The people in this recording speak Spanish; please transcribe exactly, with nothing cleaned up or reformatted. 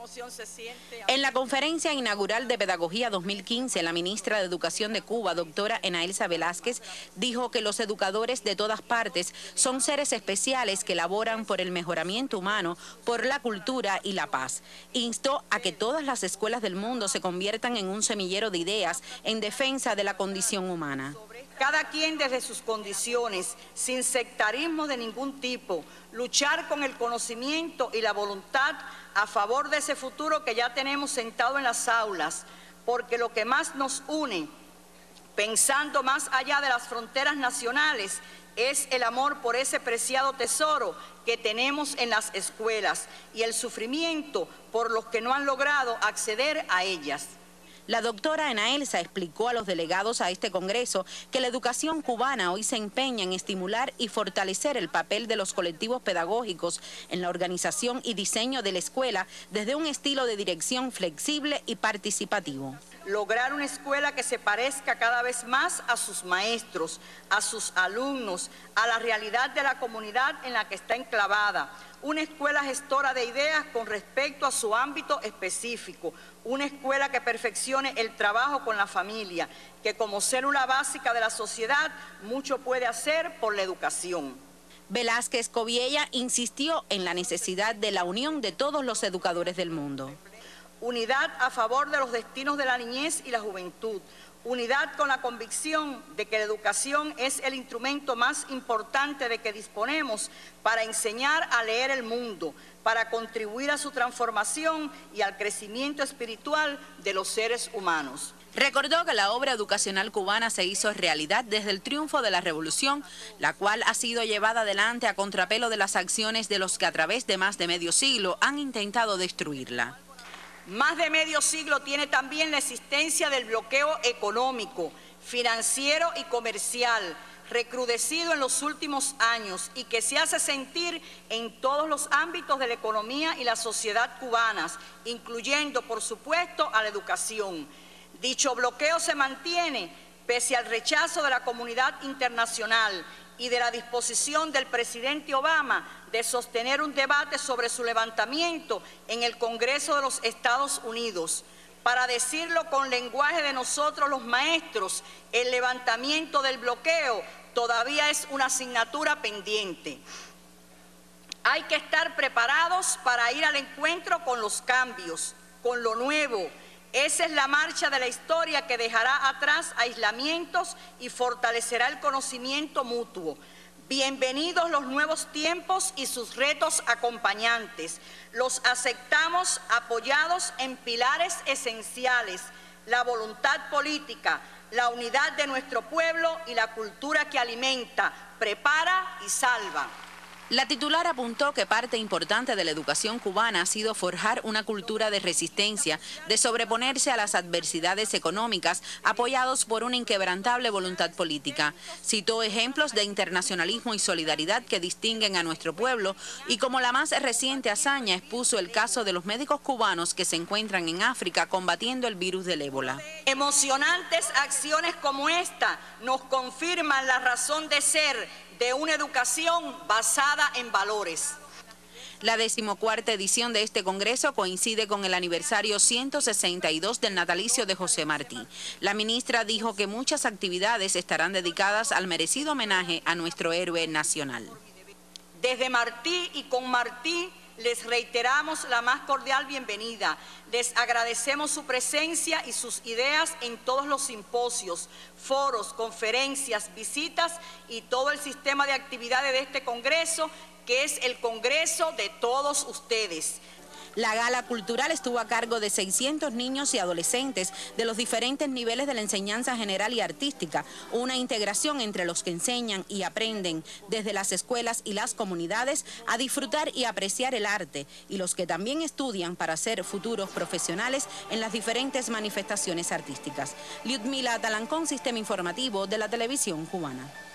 emoción se siente. En la conferencia inaugural de Pedagogía dos mil quince, la ministra de Educación de Cuba, doctora Enaelsa Velázquez, dijo que los educadores de todas partes son seres especiales que laboran por el mejoramiento humano, por la cultura y la paz. Instó a que todas las escuelas del mundo se conviertan en un semillero de ideas en defensa de la condición humana. Cada quien desde sus condiciones, sin sectarismo de ningún tipo, luchar con el conocimiento y la voluntad a favor de ese futuro que ya tenemos sentado en las aulas, porque lo que más nos une, pensando más allá de las fronteras nacionales, es el amor por ese preciado tesoro que tenemos en las escuelas y el sufrimiento por los que no han logrado acceder a ellas. La doctora Enaelsa explicó a los delegados a este congreso que la educación cubana hoy se empeña en estimular y fortalecer el papel de los colectivos pedagógicos en la organización y diseño de la escuela desde un estilo de dirección flexible y participativo. Lograr una escuela que se parezca cada vez más a sus maestros, a sus alumnos, a la realidad de la comunidad en la que está enclavada. Una escuela gestora de ideas con respecto a su ámbito específico. Una escuela que perfeccione el trabajo con la familia, que como célula básica de la sociedad mucho puede hacer por la educación. Velázquez Coviella insistió en la necesidad de la unión de todos los educadores del mundo. Unidad a favor de los destinos de la niñez y la juventud. Unidad con la convicción de que la educación es el instrumento más importante de que disponemos para enseñar a leer el mundo, para contribuir a su transformación y al crecimiento espiritual de los seres humanos. Recordó que la obra educacional cubana se hizo realidad desde el triunfo de la revolución, la cual ha sido llevada adelante a contrapelo de las acciones de los que a través de más de medio siglo han intentado destruirla. Más de medio siglo tiene también la existencia del bloqueo económico, financiero y comercial, recrudecido en los últimos años y que se hace sentir en todos los ámbitos de la economía y la sociedad cubanas, incluyendo, por supuesto, a la educación. Dicho bloqueo se mantiene pese al rechazo de la comunidad internacional y de la disposición del presidente Obama de sostener un debate sobre su levantamiento en el Congreso de los Estados Unidos. Para decirlo con lenguaje de nosotros los maestros, el levantamiento del bloqueo todavía es una asignatura pendiente. Hay que estar preparados para ir al encuentro con los cambios, con lo nuevo. Esa es la marcha de la historia que dejará atrás aislamientos y fortalecerá el conocimiento mutuo. Bienvenidos los nuevos tiempos y sus retos acompañantes. Los aceptamos apoyados en pilares esenciales: la voluntad política, la unidad de nuestro pueblo y la cultura que alimenta, prepara y salva. La titular apuntó que parte importante de la educación cubana ha sido forjar una cultura de resistencia, de sobreponerse a las adversidades económicas, apoyados por una inquebrantable voluntad política. Citó ejemplos de internacionalismo y solidaridad que distinguen a nuestro pueblo y como la más reciente hazaña expuso el caso de los médicos cubanos que se encuentran en África combatiendo el virus del ébola. Emocionantes acciones como esta nos confirman la razón de ser de una educación basada en valores. La decimocuarta edición de este congreso coincide con el aniversario ciento sesenta y dos del natalicio de José Martí. La ministra dijo que muchas actividades estarán dedicadas al merecido homenaje a nuestro héroe nacional. Desde Martí y con Martí les reiteramos la más cordial bienvenida. Les agradecemos su presencia y sus ideas en todos los simposios, foros, conferencias, visitas y todo el sistema de actividades de este congreso, que es el congreso de todos ustedes. La gala cultural estuvo a cargo de seiscientos niños y adolescentes de los diferentes niveles de la enseñanza general y artística, una integración entre los que enseñan y aprenden desde las escuelas y las comunidades a disfrutar y apreciar el arte, y los que también estudian para ser futuros profesionales en las diferentes manifestaciones artísticas. Liudmila Talancón, Sistema Informativo de la Televisión Cubana.